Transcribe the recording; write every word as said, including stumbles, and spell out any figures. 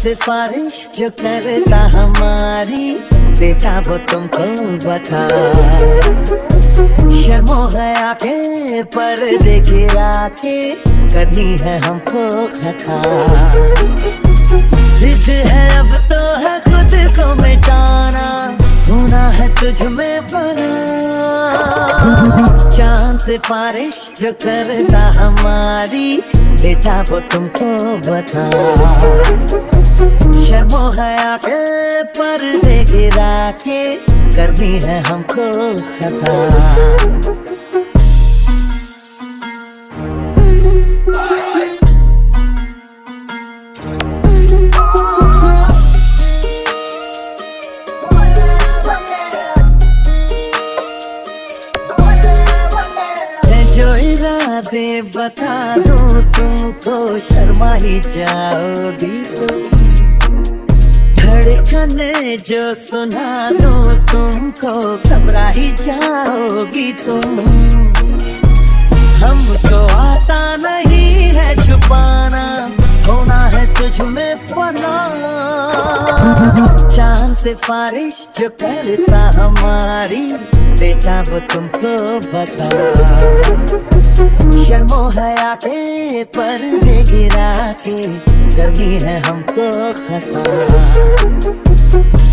सिफारिश जो करता हमारी, देता वो तुमको बता। शर्मो गया के पर्दे गिरा के, करनी है हमको खता। जिद है अब तो है खुद को मिटाना, होना है तुझ में फना। चांद सिफारिश जो करता हमारी, देता वो तुमको बता। शर्मो गया के पर्दे गिरा के, करनी है हमको खता। जो इरादे बता दूं तुमको, शर्मा ही जाओगी तुम। धड़कने जो सुना दूं तुमको, घबरा ही जाओगी तुम। हमको आता नहीं है छुपाना, होना है तुझ में फना। चांद सिफारिश जो करता हमारी, देता वो तुमको बता। शर्मो हया के पर्दे गिरा के, करनी है हमको खता।